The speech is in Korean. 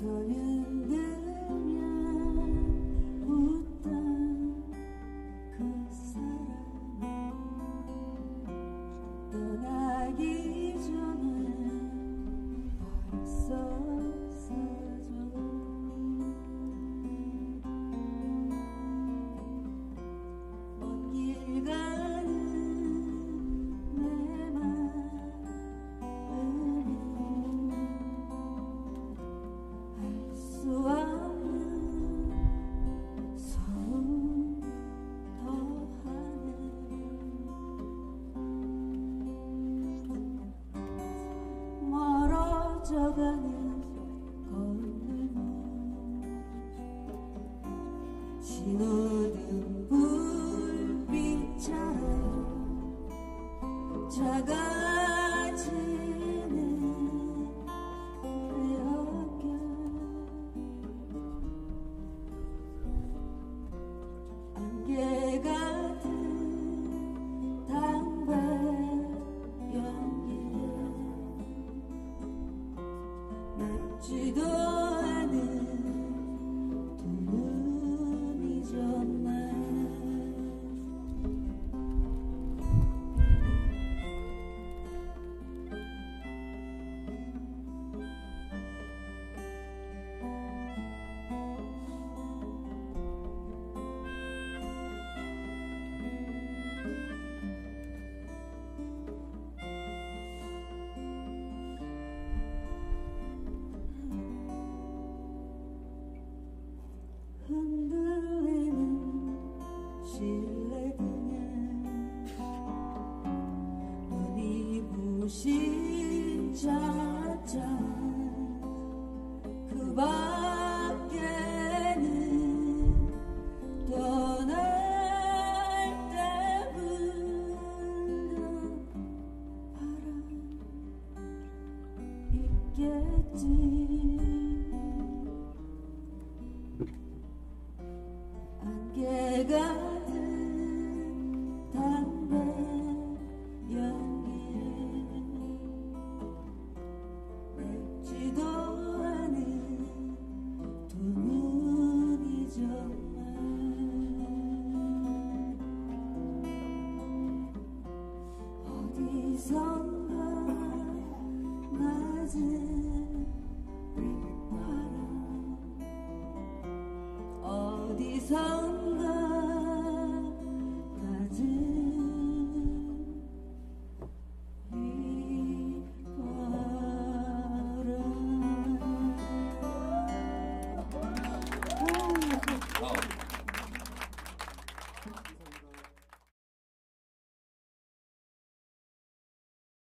서는 들면 웃던 그 사람 떠나기 전에 벌써 사라져. 먼 길 가는 내 마음은 알 수 없는 서름 더하네. 멀어져가는 거울을 신호등 불빛처럼 작아지는 내 어깨. 안개 같은 담배 연기에 맵지도 않은 두 눈이 졌네. 흔들리는 실내 등에 눈이 부신 찻잔 그 밖에는 떠날 때 불던 바람 있겠지. 안개 같은 담배 연기에 맵지도 않은 두 눈이 정말 어디선가 낮은 빛바람 어디선가